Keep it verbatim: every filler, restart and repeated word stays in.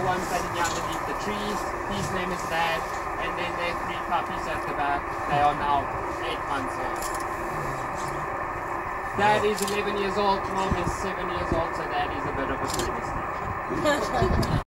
one standing underneath the trees. His name is Dad. And then there are three puppies at the back. They are now eight months old. Dad is eleven years old, Mom is seven years old, so Dad is a bit of a sadist.